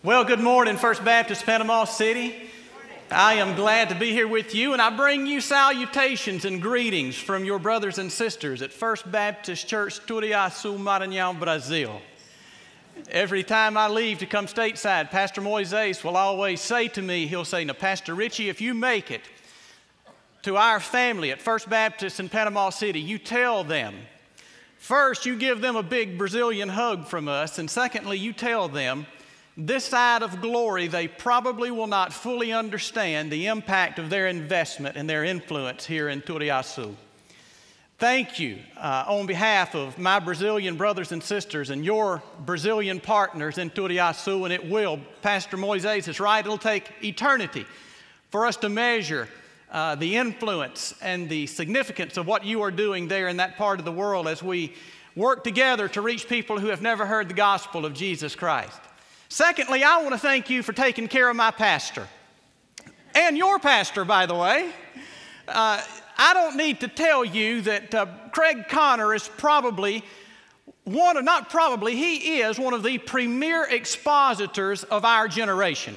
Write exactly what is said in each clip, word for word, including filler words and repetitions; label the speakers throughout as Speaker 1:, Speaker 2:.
Speaker 1: Well, good morning, First Baptist Panama City. I am glad to be here with you, and I bring you salutations and greetings from your brothers and sisters at First Baptist Church, Turiaçu, Maranhão, Brazil. Every time I leave to come stateside, Pastor Moises will always say to me, he'll say, now, Pastor Richie, if you make it to our family at First Baptist in Panama City, you tell them, first, you give them a big Brazilian hug from us, and secondly, you tell them, this side of glory, they probably will not fully understand the impact of their investment and their influence here in Turiaçu. Thank you uh, on behalf of my Brazilian brothers and sisters and your Brazilian partners in Turiaçu, and it will, Pastor Moises is right, it'll take eternity for us to measure uh, the influence and the significance of what you are doing there in that part of the world as we work together to reach people who have never heard the gospel of Jesus Christ. Secondly, I want to thank you for taking care of my pastor, and your pastor, by the way. Uh, I don't need to tell you that uh, Craig Connor is probably one of, not probably, he is one of the premier expositors of our generation.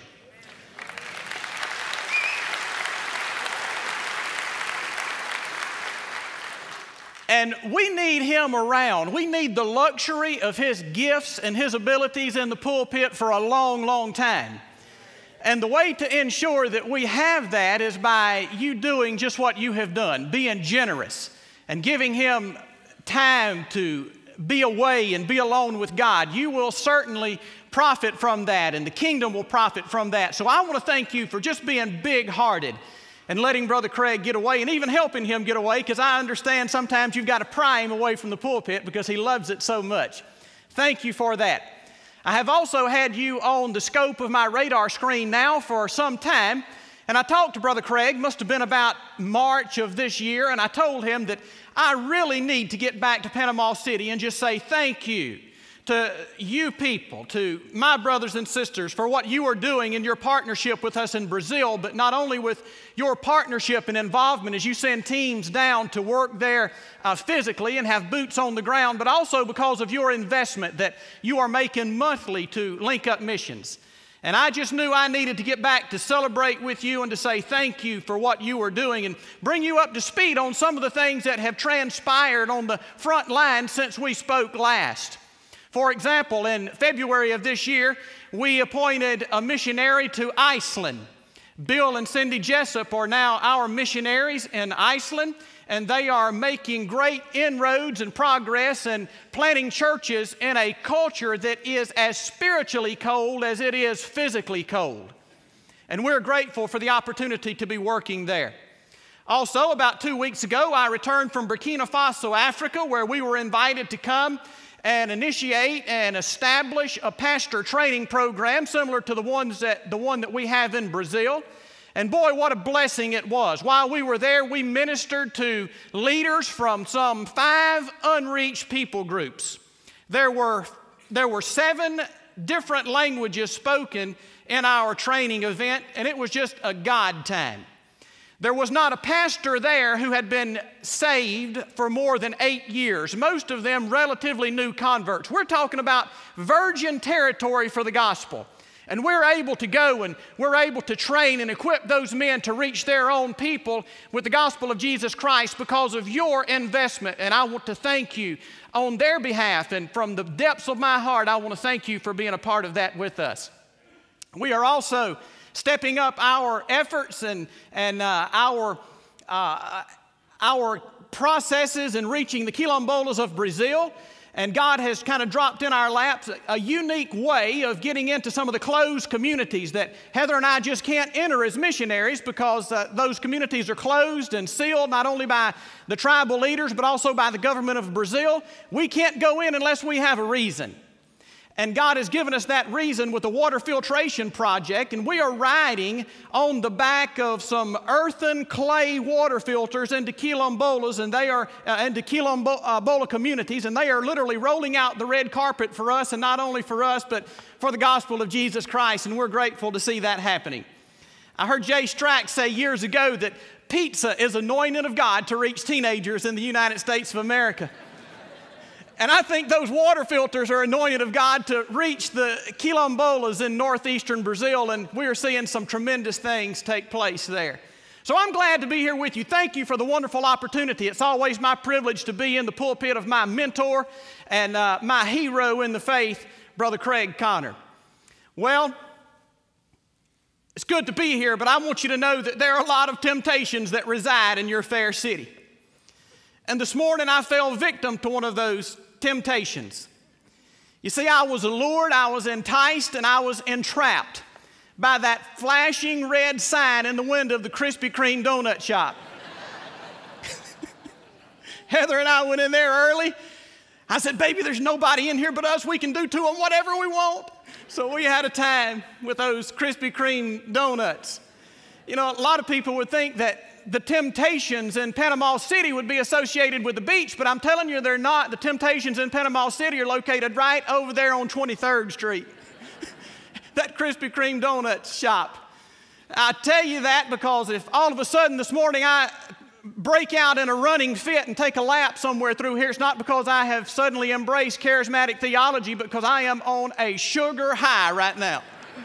Speaker 1: And we need him around. We need the luxury of his gifts and his abilities in the pulpit for a long, long time. And the way to ensure that we have that is by you doing just what you have done, being generous and giving him time to be away and be alone with God. You will certainly profit from that, and the kingdom will profit from that. So I want to thank you for just being big-hearted and letting Brother Craig get away and even helping him get away, because I understand sometimes you've got to pry him away from the pulpit because he loves it so much. Thank you for that. I have also had you on the scope of my radar screen now for some time, and I talked to Brother Craig, must have been about March of this year, and I told him that I really need to get back to Panama City and just say thank you to you people, to my brothers and sisters, for what you are doing in your partnership with us in Brazil, but not only with your partnership and involvement as you send teams down to work there uh, physically and have boots on the ground, but also because of your investment that you are making monthly to link up missions. And I just knew I needed to get back to celebrate with you and to say thank you for what you are doing and bring you up to speed on some of the things that have transpired on the front line since we spoke last. For example, in February of this year, we appointed a missionary to Iceland. Bill and Cindy Jessup are now our missionaries in Iceland, and they are making great inroads and progress and planting churches in a culture that is as spiritually cold as it is physically cold. And we're grateful for the opportunity to be working there. Also, about two weeks ago, I returned from Burkina Faso, Africa, where we were invited to come and initiate and establish a pastor training program similar to the ones that the one that we have in Brazil. And boy, what a blessing it was. While we were there, we ministered to leaders from some five unreached people groups. There were, there were seven different languages spoken in our training event, and it was just a God time. There was not a pastor there who had been saved for more than eight years, most of them relatively new converts. We're talking about virgin territory for the gospel. And we're able to go and we're able to train and equip those men to reach their own people with the gospel of Jesus Christ because of your investment. And I want to thank you on their behalf. And from the depths of my heart, I want to thank you for being a part of that with us. We are also stepping up our efforts and, and uh, our, uh, our processes in reaching the quilombolas of Brazil. And God has kind of dropped in our laps a, a unique way of getting into some of the closed communities that Heather and I just can't enter as missionaries because uh, those communities are closed and sealed not only by the tribal leaders but also by the government of Brazil. We can't go in unless we have a reason. And God has given us that reason with the water filtration project, and we are riding on the back of some earthen clay water filters into quilombolas, and they are uh, into quilombola communities, and they are literally rolling out the red carpet for us, and not only for us, but for the gospel of Jesus Christ, and we're grateful to see that happening. I heard Jay Strack say years ago that pizza is anointed of God to reach teenagers in the United States of America. And I think those water filters are anointed of God to reach the quilombolas in northeastern Brazil, and we are seeing some tremendous things take place there. So I'm glad to be here with you. Thank you for the wonderful opportunity. It's always my privilege to be in the pulpit of my mentor and uh, my hero in the faith, Brother Craig Connor. Well, it's good to be here, but I want you to know that there are a lot of temptations that reside in your fair city. And this morning I fell victim to one of those temptations. You see, I was allured, I was enticed, and I was entrapped by that flashing red sign in the window of the Krispy Kreme donut shop. Heather and I went in there early. I said, baby, there's nobody in here but us. We can do to them whatever we want. So we had a time with those Krispy Kreme donuts. You know, a lot of people would think that the temptations in Panama City would be associated with the beach, but I'm telling you they're not. The temptations in Panama City are located right over there on twenty-third Street. That Krispy Kreme donuts shop. I tell you that because if all of a sudden this morning I break out in a running fit and take a lap somewhere through here, it's not because I have suddenly embraced charismatic theology, but because I am on a sugar high right now.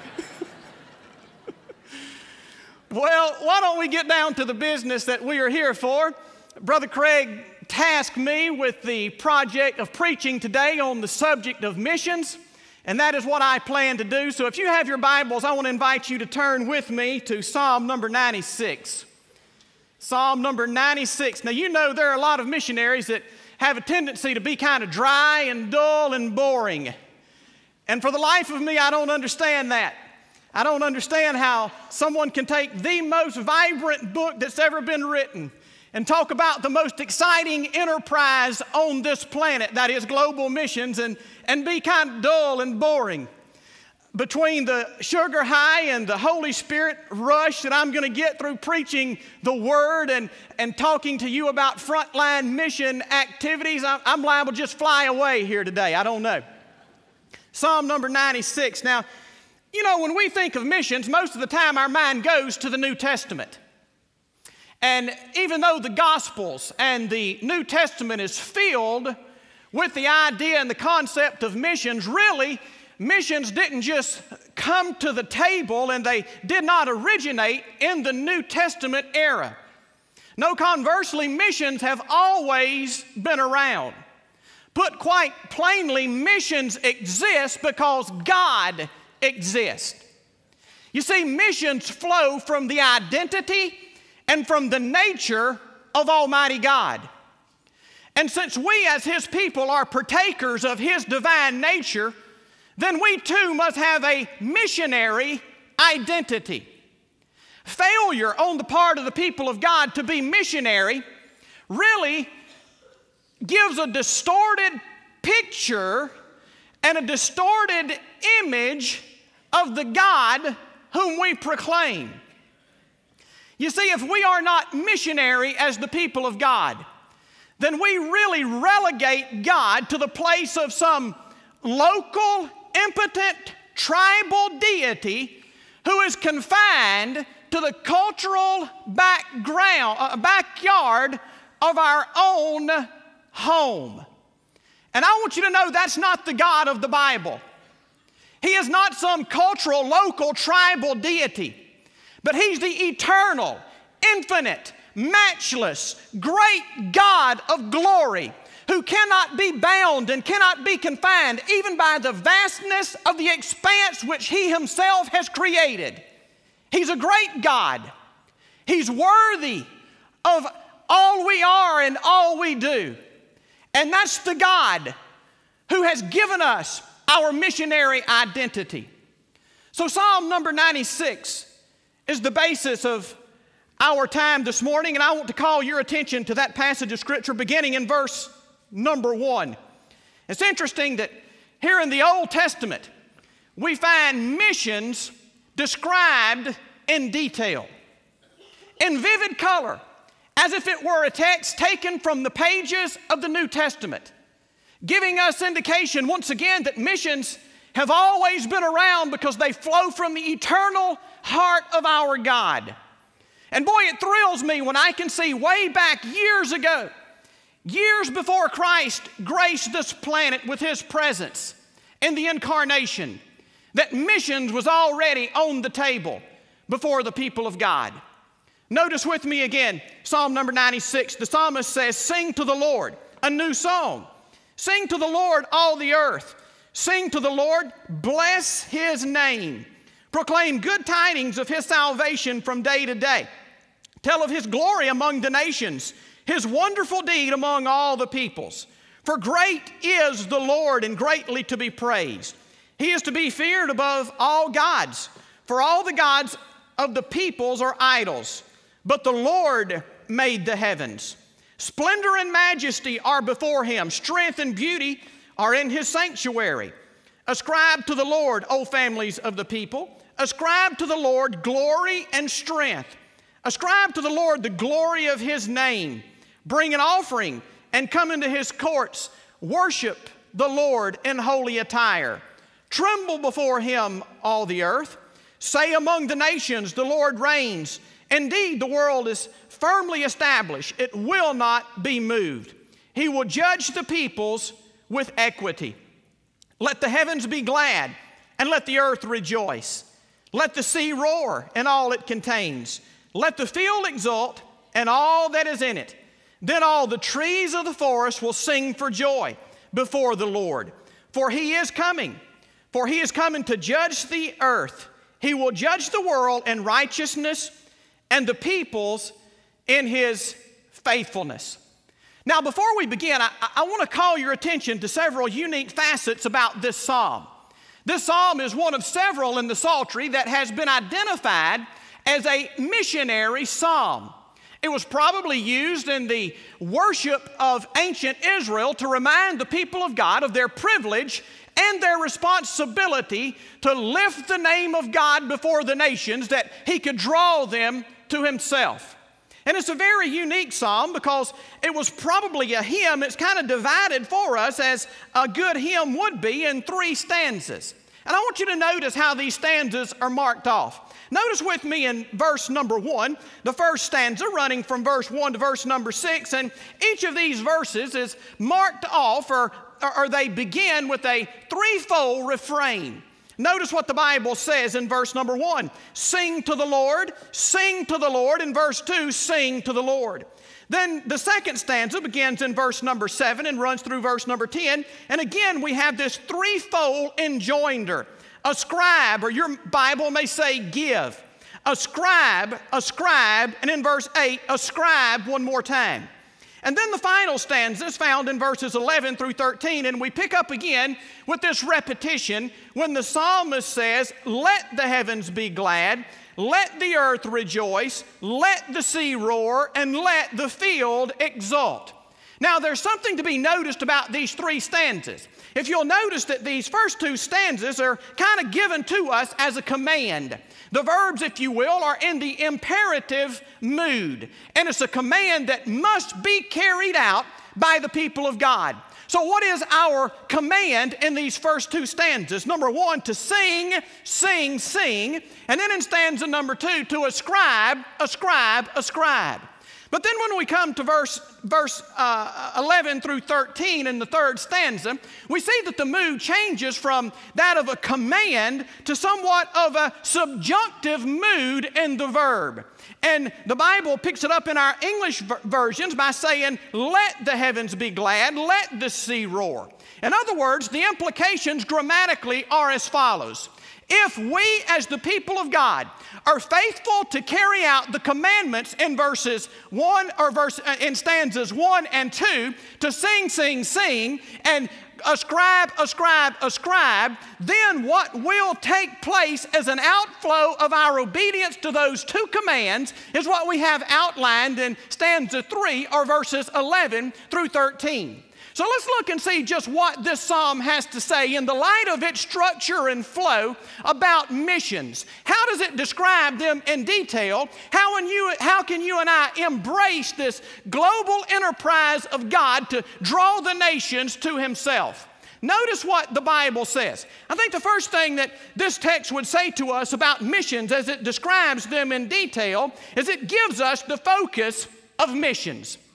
Speaker 1: Well, why don't we get down to the business that we are here for? Brother Craig tasked me with the project of preaching today on the subject of missions. And that is what I plan to do. So if you have your Bibles, I want to invite you to turn with me to Psalm number ninety-six. Psalm number ninety-six. Now, you know there are a lot of missionaries that have a tendency to be kind of dry and dull and boring. And for the life of me, I don't understand that. I don't understand how someone can take the most vibrant book that's ever been written and talk about the most exciting enterprise on this planet, that is global missions, and, and be kind of dull and boring. Between the sugar high and the Holy Spirit rush that I'm going to get through preaching the Word and, and talking to you about frontline mission activities, I'm, I'm liable to just fly away here today. I don't know. Psalm number ninety-six. Now, you know, when we think of missions, most of the time our mind goes to the New Testament. And even though the Gospels and the New Testament is filled with the idea and the concept of missions, really, missions didn't just come to the table and they did not originate in the New Testament era. No, conversely, missions have always been around. Put quite plainly, missions exist because God exists. You see, missions flow from the identity and from the nature of Almighty God. And since we as His people are partakers of His divine nature, then we too must have a missionary identity. Failure on the part of the people of God to be missionary really gives a distorted picture and a distorted image of the God whom we proclaim. You see, if we are not missionary as the people of God, then we really relegate God to the place of some local, impotent, tribal deity who is confined to the cultural background, uh, backyard of our own home. And I want you to know that's not the God of the Bible. He is not some cultural, local, tribal deity, but He's the eternal, infinite, matchless, great God of glory who cannot be bound and cannot be confined even by the vastness of the expanse which He Himself has created. He's a great God. He's worthy of all we are and all we do. And that's the God who has given us our missionary identity. So Psalm number ninety-six is the basis of our time this morning, and I want to call your attention to that passage of Scripture beginning in verse number one. It's interesting that here in the Old Testament, we find missions described in detail, in vivid color, as if it were a text taken from the pages of the New Testament, giving us indication once again that missions have always been around because they flow from the eternal heart of our God. And boy, it thrills me when I can see way back years ago Years before Christ graced this planet with his presence in the incarnation, that missions was already on the table before the people of God. Notice with me again, Psalm number ninety-six, the psalmist says, sing to the Lord a new song. Sing to the Lord all the earth. Sing to the Lord, bless his name. Proclaim good tidings of his salvation from day to day. Tell of his glory among the nations, his wonderful deed among all the peoples. For great is the Lord and greatly to be praised. He is to be feared above all gods, for all the gods of the peoples are idols. But the Lord made the heavens. Splendor and majesty are before him. Strength and beauty are in his sanctuary. Ascribe to the Lord, O families of the people. Ascribe to the Lord glory and strength. Ascribe to the Lord the glory of his name. Bring an offering and come into his courts. Worship the Lord in holy attire. Tremble before him, all the earth. Say among the nations, the Lord reigns. Indeed, the world is firmly established. It will not be moved. He will judge the peoples with equity. Let the heavens be glad, and let the earth rejoice. Let the sea roar, and all it contains. Let the field exult, and all that is in it. Then all the trees of the forest will sing for joy before the Lord. For he is coming. For he is coming to judge the earth. He will judge the world in righteousness and the peoples in his faithfulness. Now, before we begin, I, I want to call your attention to several unique facets about this psalm. This psalm is one of several in the Psaltery that has been identified as a missionary psalm. It was probably used in the worship of ancient Israel to remind the people of God of their privilege and their responsibility to lift the name of God before the nations, that he could draw them to himself. And it's a very unique psalm because it was probably a hymn. It's kind of divided for us, as a good hymn would be, in three stanzas. And I want you to notice how these stanzas are marked off. Notice with me in verse number one, the first stanza running from verse one to verse number six. And each of these verses is marked off, or, or they begin with a threefold refrain. Notice what the Bible says in verse number one. Sing to the Lord, sing to the Lord. In verse two, sing to the Lord. Then the second stanza begins in verse number seven and runs through verse number ten. And again, we have this threefold enjoinder. Ascribe, or your Bible may say give. Ascribe, ascribe, and in verse eight, ascribe one more time. And then the final stanza is found in verses eleven through thirteen, and we pick up again with this repetition when the psalmist says, let the heavens be glad, let the earth rejoice, let the sea roar, and let the field exult. Now, there's something to be noticed about these three stanzas. If you'll notice that these first two stanzas are kind of given to us as a command. The verbs, if you will, are in the imperative mood. And it's a command that must be carried out by the people of God. So what is our command in these first two stanzas? Number one, to sing, sing, sing. And then in stanza number two, to ascribe, ascribe, ascribe. But then when we come to verse, verse uh, eleven through thirteen in the third stanza, we see that the mood changes from that of a command to somewhat of a subjunctive mood in the verb. And the Bible picks it up in our English versions by saying, let the heavens be glad, let the sea roar. In other words, the implications grammatically are as follows. If we, as the people of God, are faithful to carry out the commandments in verses one or verse uh, in stanzas one and two, to sing, sing, sing, and ascribe, ascribe, ascribe, then what will take place as an outflow of our obedience to those two commands is what we have outlined in stanza three, or verses eleven through thirteen. So let's look and see just what this psalm has to say in the light of its structure and flow about missions. How does it describe them in detail? How, and you, how can you and I embrace this global enterprise of God to draw the nations to himself? Notice what the Bible says. I think the first thing that this text would say to us about missions as it describes them in detail is it gives us the focus of missions.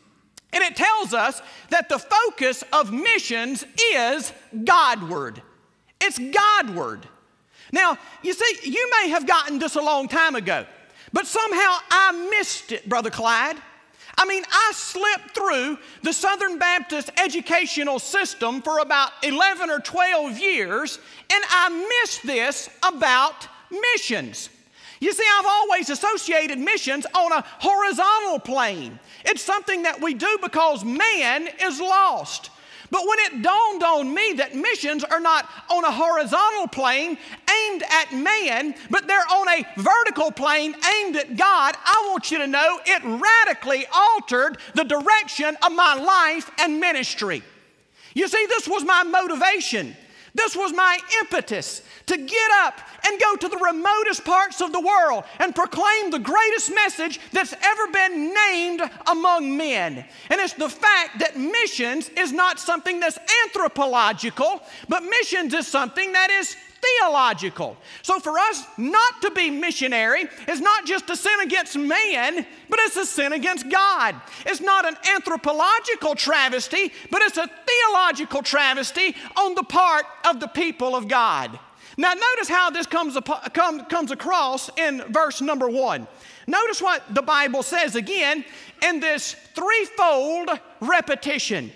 Speaker 1: And it tells us that the focus of missions is Godward. It's Godward. Now, you see, you may have gotten this a long time ago, but somehow I missed it, Brother Clyde. I mean, I slipped through the Southern Baptist educational system for about eleven or twelve years, and I missed this about missions. You see, I've always associated missions on a horizontal plane. It's something that we do because man is lost. But when it dawned on me that missions are not on a horizontal plane aimed at man, but they're on a vertical plane aimed at God, I want you to know it radically altered the direction of my life and ministry. You see, this was my motivation. This was my impetus to get up and go to the remotest parts of the world and proclaim the greatest message that's ever been named among men. And it's the fact that missions is not something that's anthropological, but missions is something that is theological. So for us not to be missionary is not just a sin against man, but it's a sin against God. It's not an anthropological travesty, but it's a theological travesty on the part of the people of God. Now notice how this comes, come, comes across in verse number one. Notice what the Bible says again in this threefold repetition.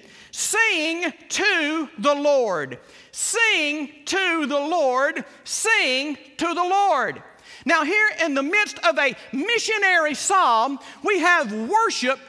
Speaker 1: Sing to the Lord. Sing to the Lord. Sing to the Lord. Now here in the midst of a missionary psalm, we have worship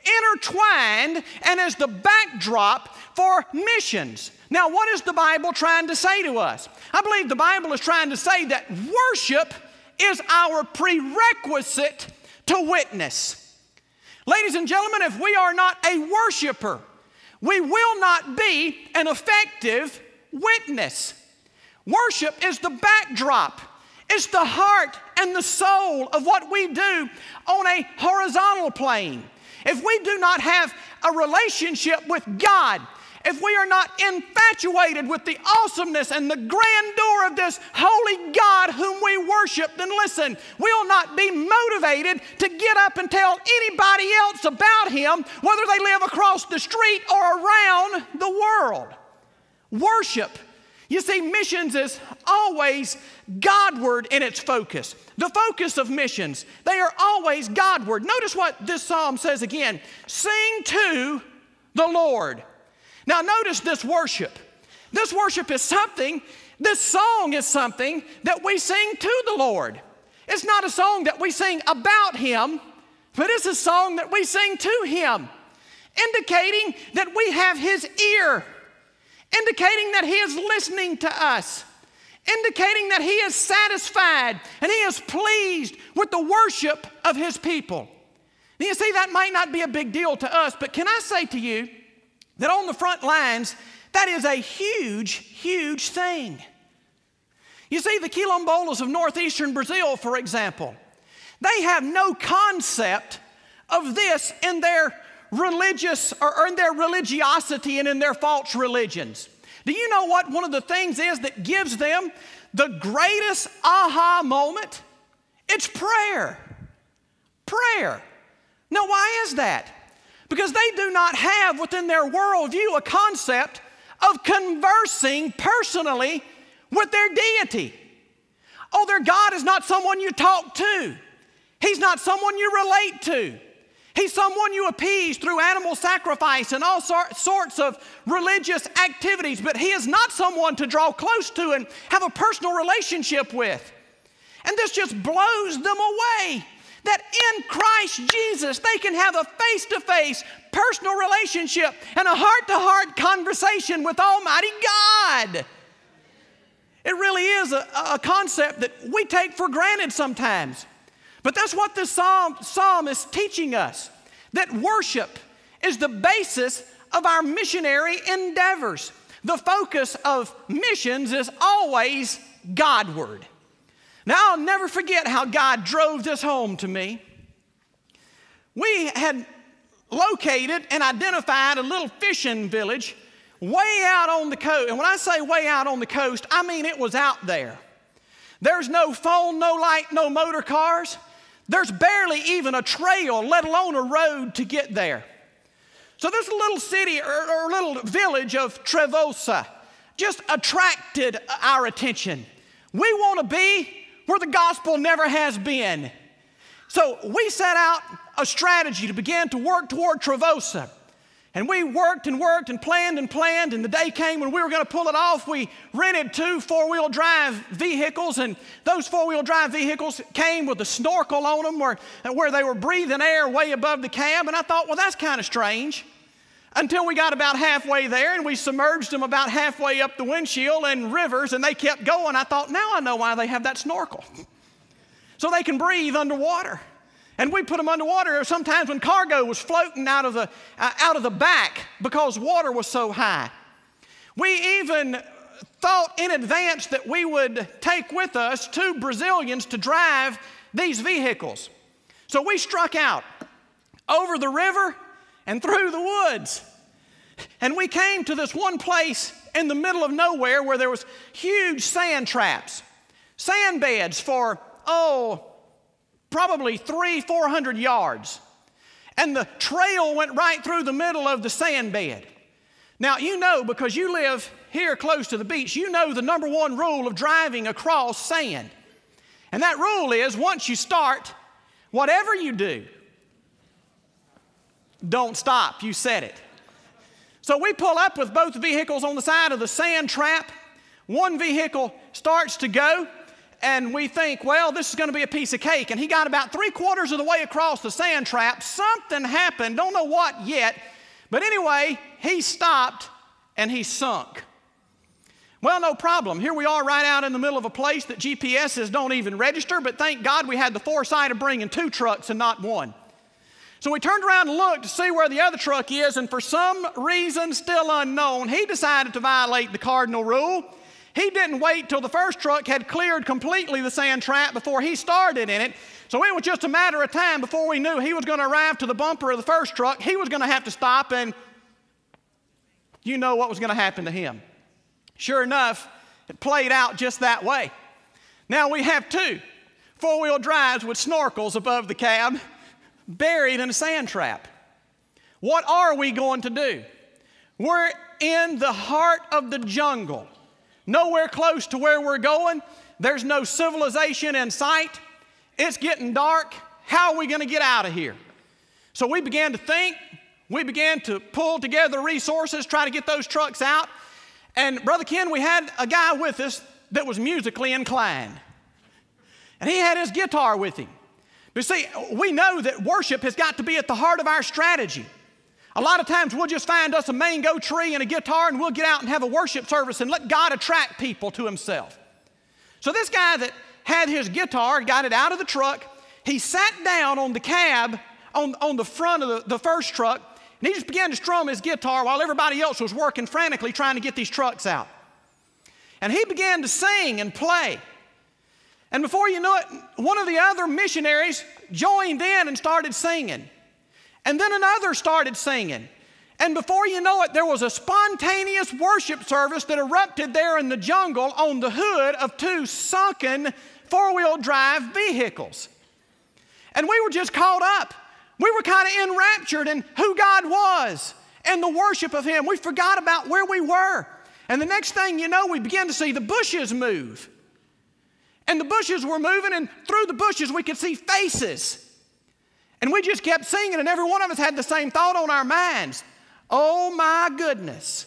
Speaker 1: intertwined and as the backdrop for missions. Now, what is the Bible trying to say to us? I believe the Bible is trying to say that worship is our prerequisite to witness. Ladies and gentlemen, if we are not a worshiper, we will not be an effective witness. Worship is the backdrop. It's the heart and the soul of what we do on a horizontal plane. If we do not have a relationship with God, if we are not infatuated with the awesomeness and the grandeur of this holy God whom we worship, then listen, we'll not be motivated to get up and tell anybody else about Him, whether they live across the street or around the world. Worship. You see, missions is always Godward in its focus. The focus of missions, they are always Godward. Notice what this psalm says again. Sing to the Lord. Now notice this worship. This worship is something, this song is something that we sing to the Lord. It's not a song that we sing about Him, but it's a song that we sing to Him, indicating that we have His ear, indicating that He is listening to us, indicating that He is satisfied and He is pleased with the worship of His people. Now you see, that might not be a big deal to us, but can I say to you, that on the front lines, that is a huge, huge thing. You see, the quilombolas of northeastern Brazil, for example, they have no concept of this in their religious, or in their religiosity and in their false religions. Do you know what one of the things is that gives them the greatest aha moment? It's prayer. Prayer. Now, why is that? Because they do not have within their worldview a concept of conversing personally with their deity. Oh, their God is not someone you talk to. He's not someone you relate to. He's someone you appease through animal sacrifice and all sorts of religious activities, but He is not someone to draw close to and have a personal relationship with. And this just blows them away. That in Christ Jesus, they can have a face-to-face personal relationship and a heart-to-heart conversation with Almighty God. It really is a, a concept that we take for granted sometimes. But that's what this psalm, psalm is teaching us, that worship is the basis of our missionary endeavors. The focus of missions is always Godward. Now, I'll never forget how God drove this home to me. We had located and identified a little fishing village way out on the coast. And when I say way out on the coast, I mean it was out there. There's no phone, no light, no motor cars. There's barely even a trail, let alone a road to get there. So this little city or, or little village of Trevosa just attracted our attention. We want to be where the gospel never has been. So we set out a strategy to begin to work toward Trevosa. And we worked and worked and planned and planned, and the day came when we were going to pull it off. We rented two four-wheel drive vehicles, and those four-wheel drive vehicles came with a snorkel on them where, where they were breathing air way above the cab. And I thought, well, that's kind of strange. Until we got about halfway there, and we submerged them about halfway up the windshield in rivers, and they kept going. I thought, now I know why they have that snorkel. So they can breathe underwater. And we put them underwater sometimes when cargo was floating out of the, uh, out of the back because water was so high. We even thought in advance that we would take with us two Brazilians to drive these vehicles. So we struck out over the river and through the woods. And we came to this one place in the middle of nowhere where there was huge sand traps, sand beds for, oh, probably three, four hundred yards. And the trail went right through the middle of the sand bed. Now, you know, because you live here close to the beach, you know the number one rule of driving across sand. And that rule is, once you start, whatever you do, don't stop. You said it. So we pull up with both vehicles on the side of the sand trap. One vehicle starts to go, and we think, well, this is going to be a piece of cake. And he got about three quarters of the way across the sand trap. Something happened, don't know what yet. But anyway, he stopped and he sunk. Well, no problem. Here we are right out in the middle of a place that G P Ses don't even register, but thank God we had the foresight of bringing two trucks and not one. So we turned around and looked to see where the other truck is, and for some reason still unknown, he decided to violate the cardinal rule. He didn't wait till the first truck had cleared completely the sand trap before he started in it. So it was just a matter of time before we knew he was going to arrive to the bumper of the first truck. He was going to have to stop, and you know what was going to happen to him. Sure enough, it played out just that way. Now we have two four-wheel drives with snorkels above the cab, buried in a sand trap. What are we going to do? We're in the heart of the jungle, nowhere close to where we're going. There's no civilization in sight. It's getting dark. How are we going to get out of here? So we began to think. We began to pull together resources, try to get those trucks out. And Brother Ken, we had a guy with us that was musically inclined. And he had his guitar with him. But see, we know that worship has got to be at the heart of our strategy. A lot of times we'll just find us a mango tree and a guitar, and we'll get out and have a worship service and let God attract people to himself. So this guy that had his guitar, got it out of the truck, he sat down on the cab on, on the front of the, the first truck, and he just began to strum his guitar while everybody else was working frantically trying to get these trucks out. And he began to sing and play. And before you know it, one of the other missionaries joined in and started singing. And then another started singing. And before you know it, there was a spontaneous worship service that erupted there in the jungle on the hood of two sunken four-wheel drive vehicles. And we were just caught up. We were kind of enraptured in who God was and the worship of him. We forgot about where we were. And the next thing you know, we began to see the bushes move. And the bushes were moving, and through the bushes we could see faces. And we just kept singing, and every one of us had the same thought on our minds. Oh my goodness.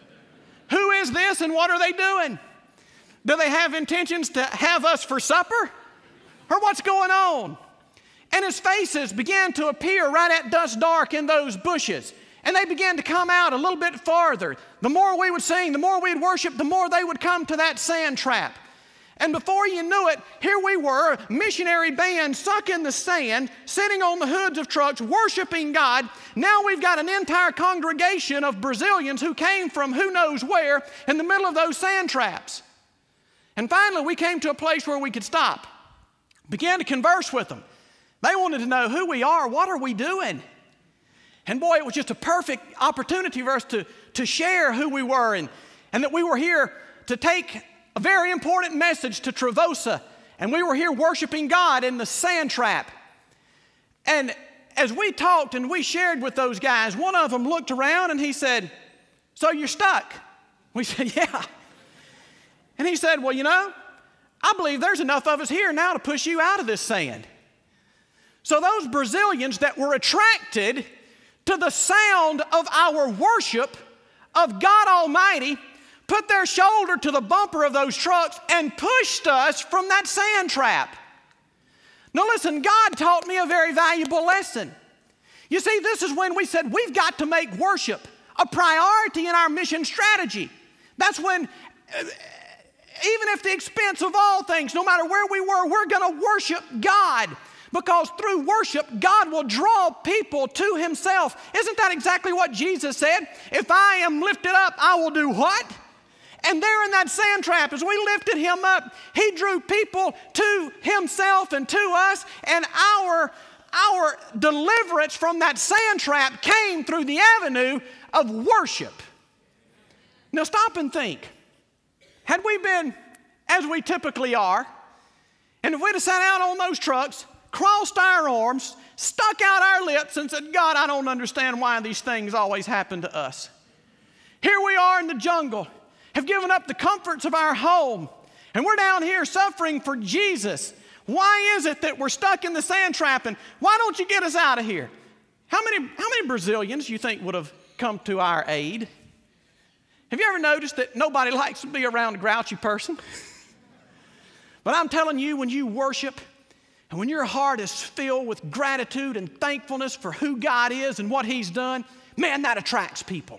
Speaker 1: Who is this and what are they doing? Do they have intentions to have us for supper? Or what's going on? And his faces began to appear right at dusk dark in those bushes. And they began to come out a little bit farther. The more we would sing, the more we'd worship, the more they would come to that sand trap. And before you knew it, here we were, a missionary band sunk in the sand, sitting on the hoods of trucks, worshiping God. Now we've got an entire congregation of Brazilians who came from who knows where in the middle of those sand traps. And finally, we came to a place where we could stop, began to converse with them. They wanted to know who we are, what are we doing? And boy, it was just a perfect opportunity for us to, to share who we were and, and that we were here to take a very important message to Trevosa, and we were here worshiping God in the sand trap. And as we talked and we shared with those guys, one of them looked around and he said, "So you're stuck?" We said, "Yeah." And he said, "Well, you know, I believe there's enough of us here now to push you out of this sand." So those Brazilians that were attracted to the sound of our worship of God Almighty put their shoulder to the bumper of those trucks and pushed us from that sand trap. Now listen, God taught me a very valuable lesson. You see, this is when we said we've got to make worship a priority in our mission strategy. That's when, even at the expense of all things, no matter where we were, we're going to worship God. Because through worship, God will draw people to Himself. Isn't that exactly what Jesus said? If I am lifted up, I will do what? And there in that sand trap, as we lifted Him up, He drew people to Himself and to us. And our, our deliverance from that sand trap came through the avenue of worship. Now stop and think. Had we been as we typically are, and if we'd have sat out on those trucks, crossed our arms, stuck out our lips and said, "God, I don't understand why these things always happen to us. Here we are in the jungle, have given up the comforts of our home, and we're down here suffering for Jesus. Why is it that we're stuck in the sand trap, and why don't you get us out of here?" How many, how many Brazilians you think would have come to our aid? Have you ever noticed that nobody likes to be around a grouchy person? But I'm telling you, when you worship, and when your heart is filled with gratitude and thankfulness for who God is and what He's done, man, that attracts people.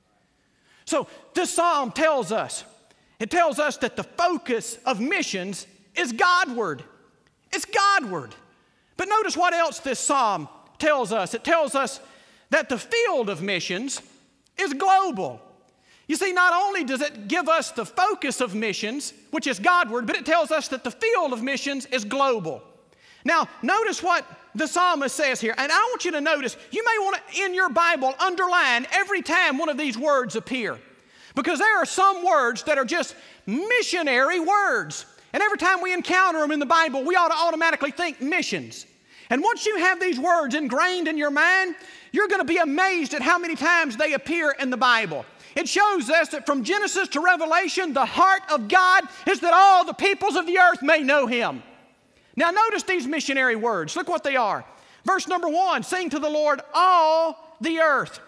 Speaker 1: So this psalm tells us, it tells us that the focus of missions is Godward. It's Godward. But notice what else this psalm tells us. It tells us that the field of missions is global. You see, not only does it give us the focus of missions, which is Godward, but it tells us that the field of missions is global. Now, notice what the psalmist says here, and I want you to notice, you may want to, in your Bible, underline every time one of these words appear, because there are some words that are just missionary words, and every time we encounter them in the Bible, we ought to automatically think missions. And once you have these words ingrained in your mind, you're going to be amazed at how many times they appear in the Bible. It shows us that from Genesis to Revelation, the heart of God is that all the peoples of the earth may know Him. Now notice these missionary words. Look what they are. Verse number one, sing to the Lord all the earth.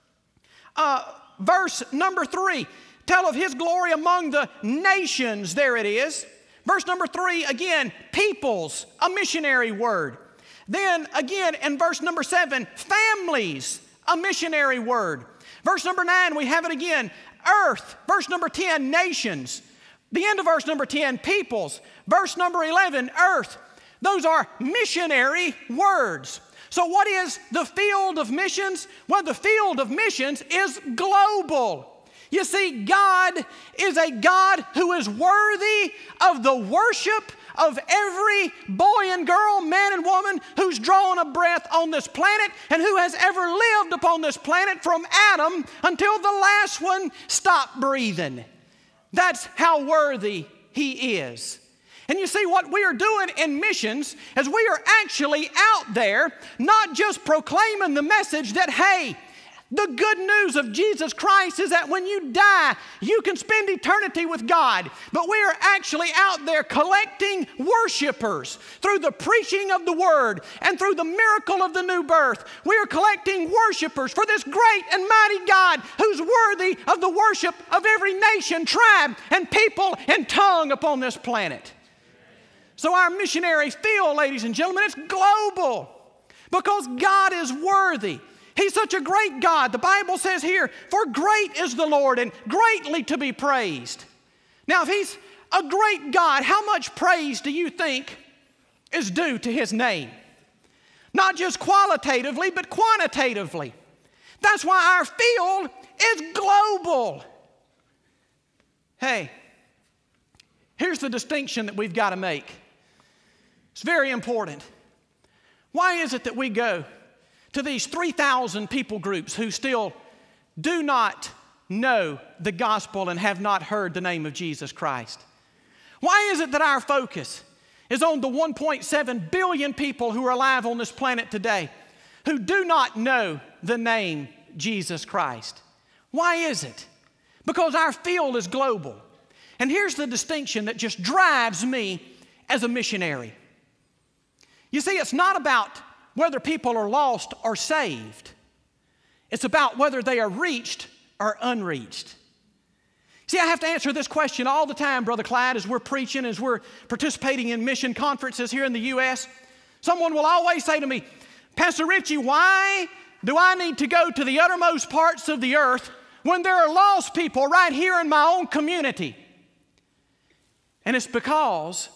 Speaker 1: Uh, verse number three, tell of His glory among the nations. There it is. Verse number three, again, peoples, a missionary word. Then again in verse number seven, families, a missionary word. Verse number nine, we have it again, earth. Verse number ten, nations. The end of verse number ten, peoples. Verse number eleven, earth. Those are missionary words. So what is the field of missions? Well, the field of missions is global. You see, God is a God who is worthy of the worship of every boy and girl, man and woman who's drawn a breath on this planet and who has ever lived upon this planet from Adam until the last one stopped breathing. That's how worthy He is. And you see, what we are doing in missions is we are actually out there not just proclaiming the message that, hey, the good news of Jesus Christ is that when you die, you can spend eternity with God. But we are actually out there collecting worshipers through the preaching of the Word and through the miracle of the new birth. We are collecting worshipers for this great and mighty God who's worthy of the worship of every nation, tribe, and people and tongue upon this planet. So our missionary field, ladies and gentlemen, it's global because God is worthy. He's such a great God. The Bible says here, for great is the Lord and greatly to be praised. Now, if He's a great God, how much praise do you think is due to His name? Not just qualitatively, but quantitatively. That's why our field is global. Hey, here's the distinction that we've got to make. It's very important. Why is it that we go to these three thousand people groups who still do not know the gospel and have not heard the name of Jesus Christ? Why is it that our focus is on the one point seven billion people who are alive on this planet today, who do not know the name Jesus Christ. Why is it? Because our field is global. And here's the distinction that just drives me as a missionary. You see, it's not about whether people are lost or saved. It's about whether they are reached or unreached. See, I have to answer this question all the time, Brother Clyde, as we're preaching, as we're participating in mission conferences here in the U S Someone will always say to me, Pastor Richie, why do I need to go to the uttermost parts of the earth when there are lost people right here in my own community? And it's because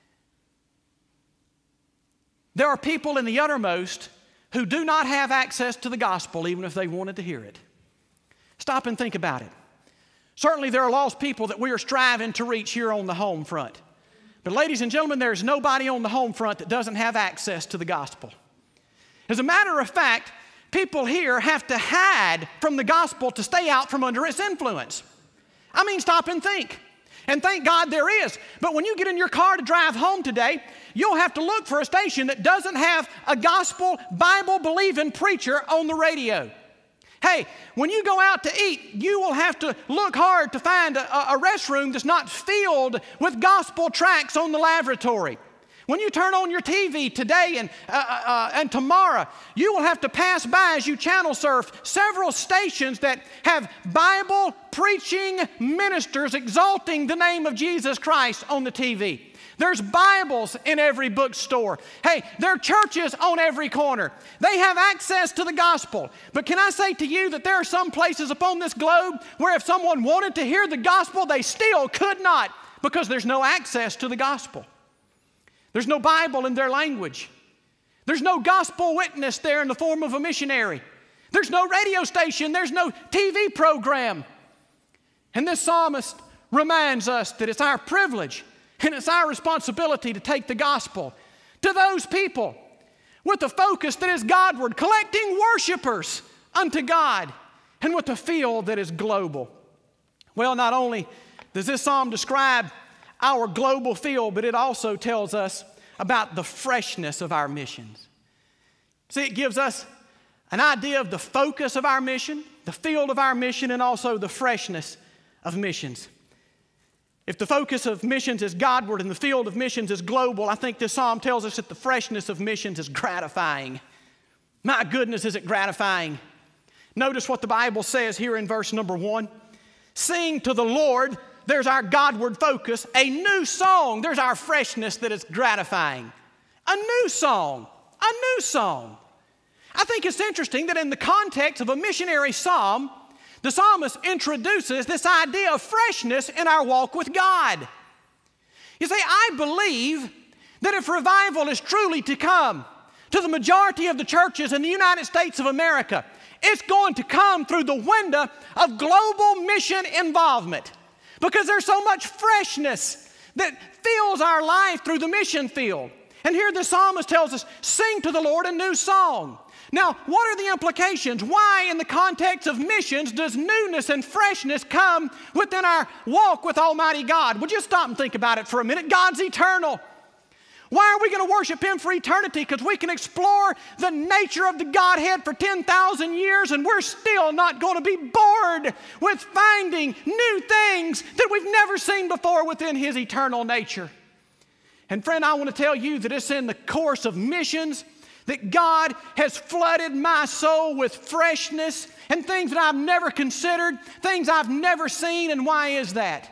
Speaker 1: there are people in the uttermost who do not have access to the gospel even if they wanted to hear it. Stop and think about it. Certainly there are lost people that we are striving to reach here on the home front. But ladies and gentlemen, there's nobody on the home front that doesn't have access to the gospel. As a matter of fact, people here have to hide from the gospel to stay out from under its influence. I mean, stop and think. And thank God there is. But when you get in your car to drive home today, you'll have to look for a station that doesn't have a gospel, Bible-believing preacher on the radio. Hey, when you go out to eat, you will have to look hard to find a, a restroom that's not filled with gospel tracts on the lavatory. When you turn on your T V today and, uh, uh, and tomorrow, you will have to pass by as you channel surf several stations that have Bible preaching ministers exalting the name of Jesus Christ on the T V. There's Bibles in every bookstore. Hey, there are churches on every corner. They have access to the gospel. But can I say to you that there are some places upon this globe where if someone wanted to hear the gospel, they still could not because there's no access to the gospel. There's no Bible in their language. There's no gospel witness there in the form of a missionary. There's no radio station. There's no T V program. And this psalmist reminds us that it's our privilege and it's our responsibility to take the gospel to those people with a focus that is Godward, collecting worshipers unto God, and with a field that is global. Well, not only does this psalm describe our global field, but it also tells us about the freshness of our missions. See, it gives us an idea of the focus of our mission, the field of our mission, and also the freshness of missions. If the focus of missions is Godward and the field of missions is global, I think this psalm tells us that the freshness of missions is gratifying. My goodness, is it gratifying. Notice what the Bible says here in verse number one. Sing to the Lord, there's our Godward focus, a new song. There's our freshness that is gratifying. A new song, a new song. I think it's interesting that in the context of a missionary psalm, the psalmist introduces this idea of freshness in our walk with God. You see, I believe that if revival is truly to come to the majority of the churches in the United States of America, it's going to come through the window of global mission involvement. Because there's so much freshness that fills our life through the mission field. And here the psalmist tells us, sing to the Lord a new song. Now, what are the implications? Why, in the context of missions, does newness and freshness come within our walk with Almighty God? Would you stop and think about it for a minute? God's eternal. Why are we going to worship Him for eternity? Because we can explore the nature of the Godhead for ten thousand years and we're still not going to be bored with finding new things that we've never seen before within His eternal nature. And friend, I want to tell you that it's in the course of missions that God has flooded my soul with freshness and things that I've never considered, things I've never seen. And why is that?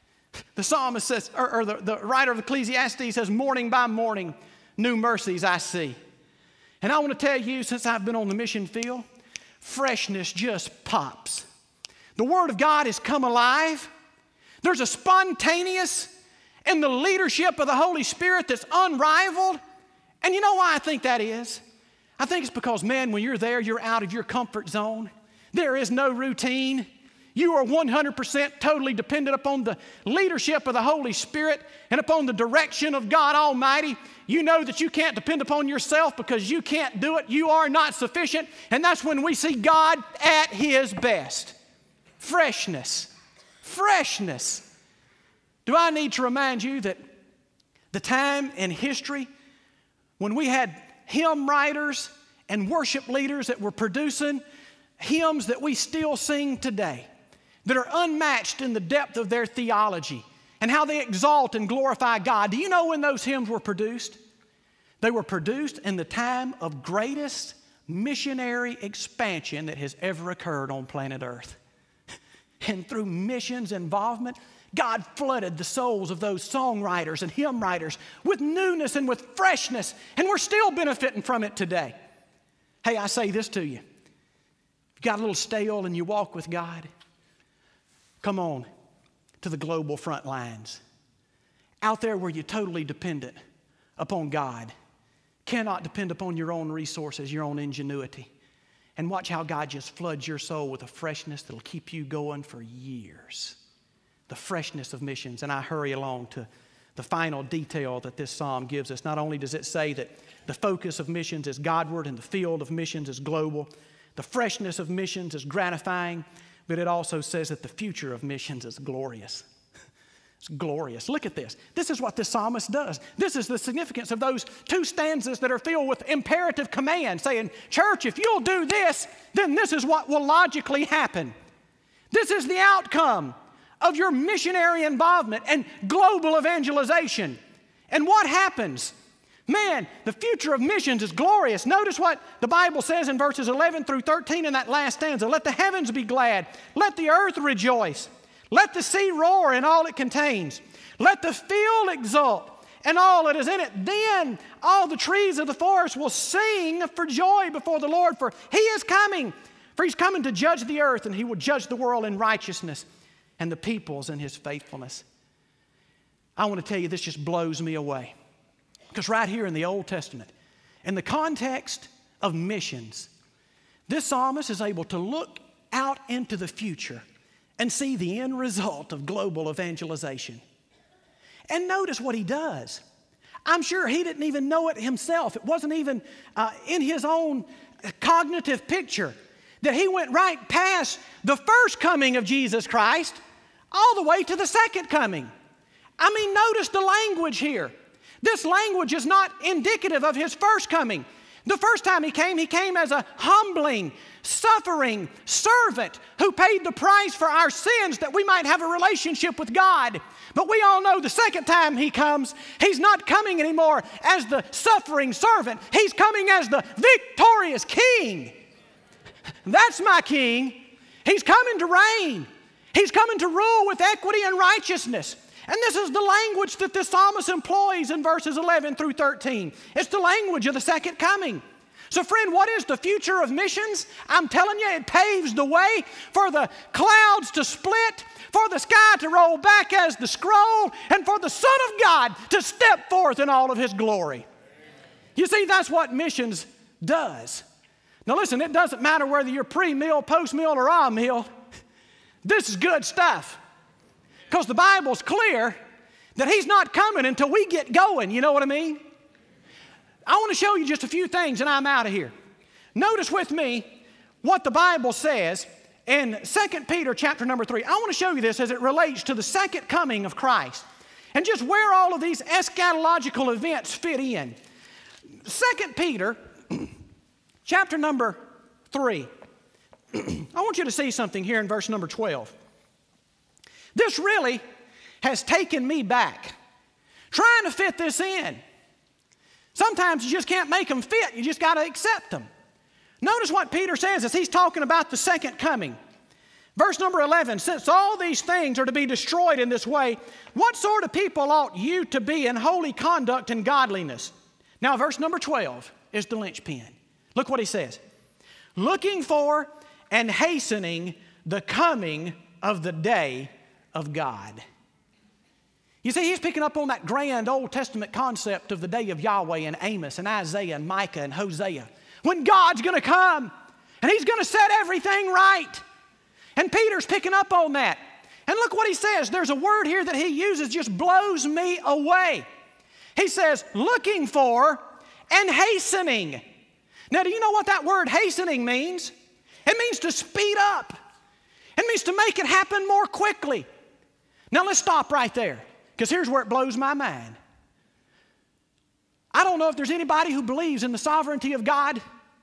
Speaker 1: The psalmist says, or, or the, the writer of Ecclesiastes says, morning by morning, new mercies I see. And I want to tell you, since I've been on the mission field, freshness just pops. The Word of God has come alive. There's a spontaneous in the leadership of the Holy Spirit that's unrivaled. And you know why I think that is? I think it's because, man, when you're there, you're out of your comfort zone. There is no routine. You are one hundred percent totally dependent upon the leadership of the Holy Spirit and upon the direction of God Almighty. You know that you can't depend upon yourself because you can't do it. You are not sufficient. And that's when we see God at His best. Freshness. Freshness. Do I need to remind you that the time in history when we had hymn writers and worship leaders that were producing hymns that we still sing today, that are unmatched in the depth of their theology and how they exalt and glorify God. Do you know when those hymns were produced? They were produced in the time of greatest missionary expansion that has ever occurred on planet Earth. And through missions involvement, God flooded the souls of those songwriters and hymn writers with newness and with freshness, and we're still benefiting from it today. Hey, I say this to you. If you got a little stale and you walk with God, come on to the global front lines. Out there where you're totally dependent upon God. Cannot depend upon your own resources, your own ingenuity. And watch how God just floods your soul with a freshness that'll keep you going for years. The freshness of missions. And I hurry along to the final detail that this psalm gives us. Not only does it say that the focus of missions is Godward and the field of missions is global, the freshness of missions is gratifying, but it also says that the future of missions is glorious. It's glorious. Look at this. This is what this psalmist does. This is the significance of those two stanzas that are filled with imperative command, saying, church, if you'll do this, then this is what will logically happen. This is the outcome of your missionary involvement and global evangelization. And what happens? Man, the future of missions is glorious. Notice what the Bible says in verses eleven through thirteen in that last stanza. Let the heavens be glad. Let the earth rejoice. Let the sea roar and all it contains. Let the field exult and all that is in it. Then all the trees of the forest will sing for joy before the Lord, for He is coming. For He's coming to judge the earth, and He will judge the world in righteousness and the peoples in His faithfulness. I want to tell you, this just blows me away. Because right here in the Old Testament, in the context of missions, this psalmist is able to look out into the future and see the end result of global evangelization. And notice what he does. I'm sure he didn't even know it himself. It wasn't even uh, in his own cognitive picture that he went right past the first coming of Jesus Christ all the way to the second coming. I mean, notice the language here. This language is not indicative of His first coming. The first time He came, He came as a humbling, suffering servant who paid the price for our sins that we might have a relationship with God. But we all know the second time He comes, He's not coming anymore as the suffering servant. He's coming as the victorious King. That's my King. He's coming to reign. He's coming to rule with equity and righteousness. And this is the language that the psalmist employs in verses eleven through thirteen. It's the language of the second coming. So friend, what is the future of missions? I'm telling you, it paves the way for the clouds to split, for the sky to roll back as the scroll, and for the Son of God to step forth in all of His glory. You see, that's what missions does. Now listen, it doesn't matter whether you're pre-meal, post-meal, or a-meal. This is good stuff. Because the Bible's clear that He's not coming until we get going. You know what I mean? I want to show you just a few things and I'm out of here. Notice with me what the Bible says in Second Peter chapter number three. I want to show you this as it relates to the second coming of Christ and just where all of these eschatological events fit in. Second Peter chapter number three. I want you to see something here in verse number twelve. This really has taken me back, trying to fit this in. Sometimes you just can't make them fit. You just got to accept them. Notice what Peter says as he's talking about the second coming. Verse number eleven, since all these things are to be destroyed in this way, what sort of people ought you to be in holy conduct and godliness? Now, verse number twelve is the linchpin. Look what he says. Looking for and hastening the coming of the day of God. You see, he's picking up on that grand Old Testament concept of the day of Yahweh in Amos and Isaiah and Micah and Hosea, when God's going to come and He's going to set everything right. And Peter's picking up on that. And look what he says. There's a word here that he uses just blows me away. He says, looking for and hastening. Now, do you know what that word hastening means? It means to speed up. It means to make it happen more quickly. Now, let's stop right there, because here's where it blows my mind. I don't know if there's anybody who believes in the sovereignty of God,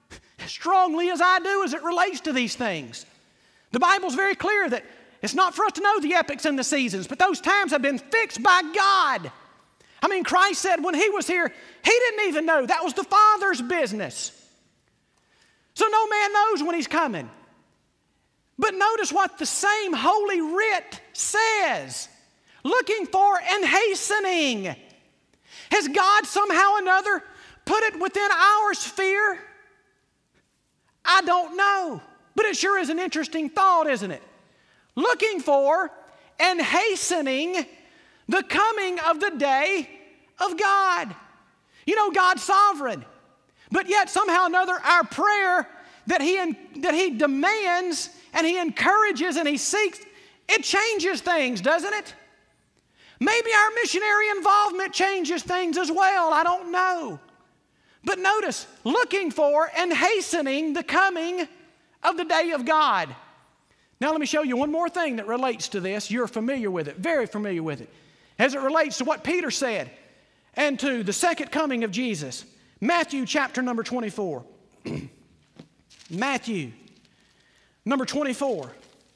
Speaker 1: strongly as I do as it relates to these things. The Bible's very clear that it's not for us to know the epochs and the seasons, but those times have been fixed by God. I mean, Christ said when He was here, He didn't even know. That was the Father's business. So no man knows when He's coming. But notice what the same Holy Writ says. Looking for and hastening. Has God somehow or another put it within our sphere? I don't know. But it sure is an interesting thought, isn't it? Looking for and hastening the coming of the day of God. You know, God's sovereign. But yet somehow or another our prayer that he, that he demands and He encourages and He seeks, it changes things, doesn't it? Maybe our missionary involvement changes things as well. I don't know. But notice, looking for and hastening the coming of the day of God. Now let me show you one more thing that relates to this. You're familiar with it, very familiar with it. As it relates to what Peter said and to the second coming of Jesus. Matthew chapter number twenty-four. Matthew number twenty-four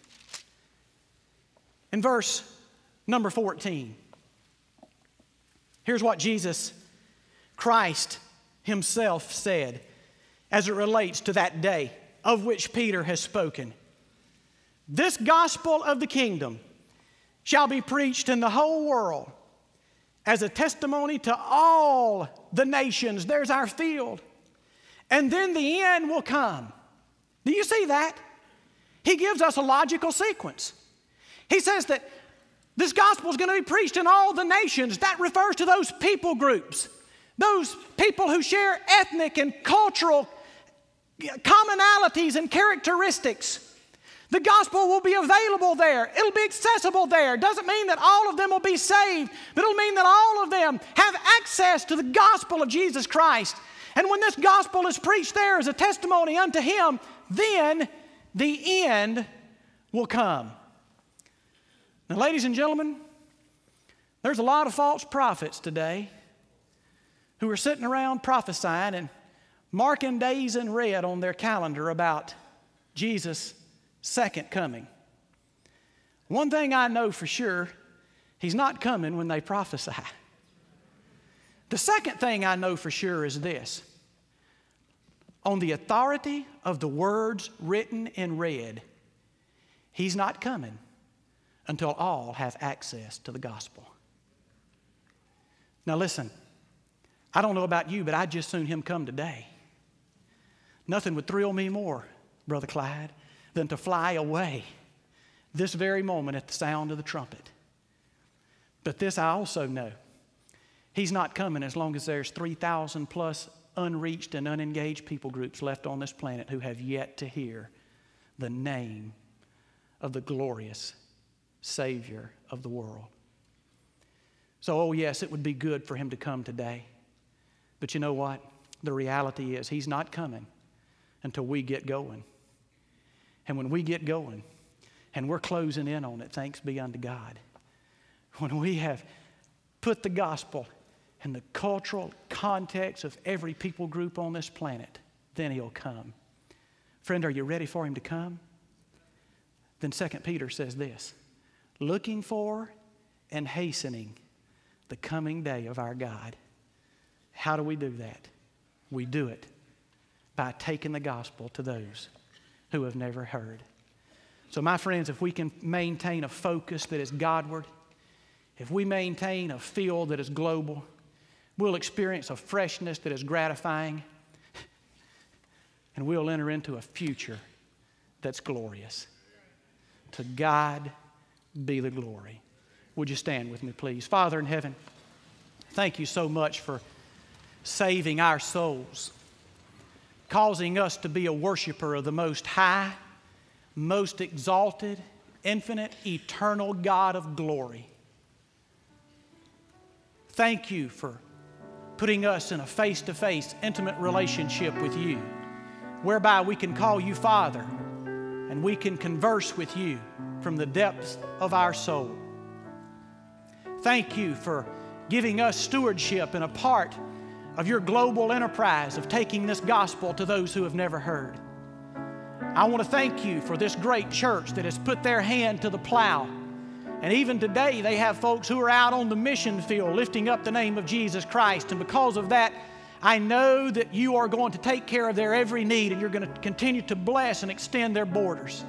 Speaker 1: in verse number fourteen. Here's what Jesus Christ Himself said as it relates to that day of which Peter has spoken. This gospel of the kingdom shall be preached in the whole world as a testimony to all the nations. There's our field. And then the end will come. Do you see that? He gives us a logical sequence. He says that this gospel is going to be preached in all the nations. That refers to those people groups, those people who share ethnic and cultural commonalities and characteristics. The gospel will be available there. It'll be accessible there. Doesn't mean that all of them will be saved, but it'll mean that all of them have access to the gospel of Jesus Christ. And when this gospel is preached there as a testimony unto Him, then the end will come. Now, ladies and gentlemen, there's a lot of false prophets today who are sitting around prophesying and marking days in red on their calendar about Jesus' second coming. One thing I know for sure, He's not coming when they prophesy. The second thing I know for sure is this. On the authority of the words written in red, He's not coming until all have access to the gospel. Now listen, I don't know about you, but I'd just soon Him come today. Nothing would thrill me more, Brother Clyde, than to fly away this very moment at the sound of the trumpet. But this I also know. He's not coming as long as there's three thousand plus unreached and unengaged people groups left on this planet who have yet to hear the name of the glorious Savior of the world. So, oh yes, it would be good for Him to come today. But you know what? The reality is He's not coming until we get going. And when we get going, and we're closing in on it, thanks be unto God, when we have put the gospel in the cultural context of every people group on this planet, then He'll come. Friend, are you ready for Him to come? Then Second Peter says this, looking for and hastening the coming day of our God. How do we do that? We do it by taking the gospel to those who have never heard. So my friends, if we can maintain a focus that is Godward, if we maintain a feel that is global, we'll experience a freshness that is gratifying, and we'll enter into a future that's glorious. To God be the glory. Would you stand with me, please? Father in heaven, thank You so much for saving our souls, causing us to be a worshiper of the Most High, most exalted, infinite, eternal God of glory. Thank You for putting us in a face-to-face, intimate relationship with You, whereby we can call You Father and we can converse with You from the depths of our soul. Thank You for giving us stewardship and a part of your global enterprise of taking this gospel to those who have never heard. I want to thank you for this great church that has put their hand to the plow. And even today, they have folks who are out on the mission field lifting up the name of Jesus Christ. And because of that, I know that you are going to take care of their every need, and you're going to continue to bless and extend their borders.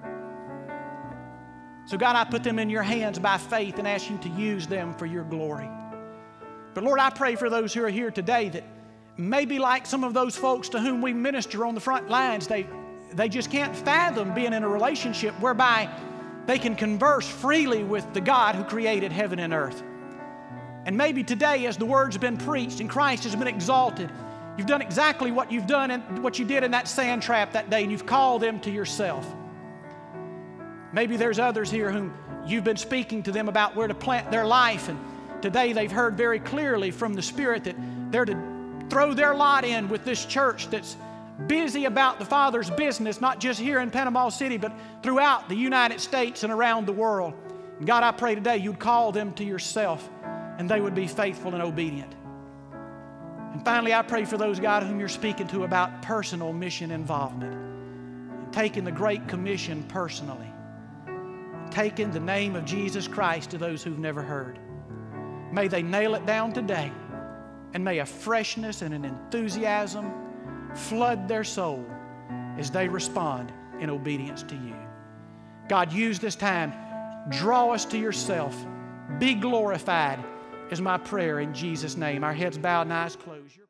Speaker 1: So God, I put them in your hands by faith and ask you to use them for your glory. But Lord, I pray for those who are here today that maybe like some of those folks to whom we minister on the front lines, they, they just can't fathom being in a relationship whereby they can converse freely with the God who created heaven and earth. And maybe today, as the word's have been preached and Christ has been exalted, you've done exactly what you've done and what you did in that sand trap that day, and you've called them to yourself. Maybe there's others here whom you've been speaking to them about where to plant their life, and today they've heard very clearly from the Spirit that they're to throw their lot in with this church that's busy about the Father's business, not just here in Panama City, but throughout the United States and around the world. And God, I pray today you'd call them to yourself, and they would be faithful and obedient. And finally, I pray for those, God, whom you're speaking to about personal mission involvement, and taking the Great Commission personally, and taking the name of Jesus Christ to those who've never heard. May they nail it down today, and may a freshness and an enthusiasm flood their soul as they respond in obedience to you. God, use this time. Draw us to yourself. Be glorified is my prayer in Jesus' name. Our heads bowed and eyes closed.